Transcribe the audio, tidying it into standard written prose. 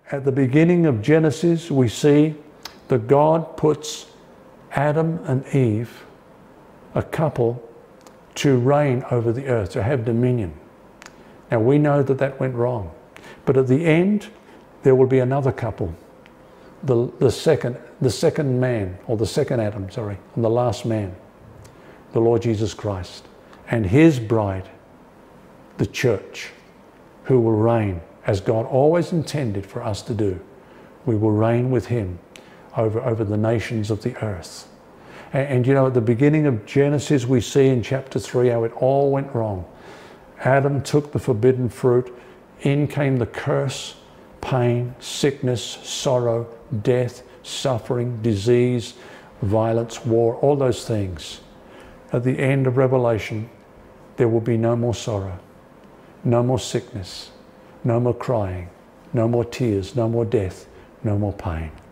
At the beginning of Genesis, we see that God puts Adam and Eve, a couple, to reign over the earth, to have dominion. Now we know that that went wrong. But at the end, there will be another couple, the second man, or the second Adam, sorry, and the last man, the Lord Jesus Christ, and his bride, the church, who will reign as God always intended for us to do. We will reign with him over the nations of the earth. And you know, at the beginning of Genesis, we see in chapter 3 how it all went wrong. Adam took the forbidden fruit. In came the curse, pain, sickness, sorrow, death, suffering, disease, violence, war, all those things. At the end of Revelation, there will be no more sorrow, no more sickness, no more crying, no more tears, no more death, no more pain.